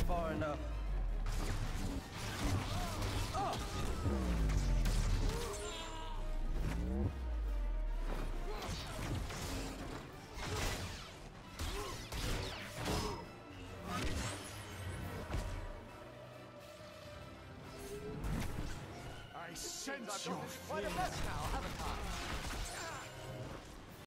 far enough. I sense I've your gotten quite a fear. mess now, haven't I?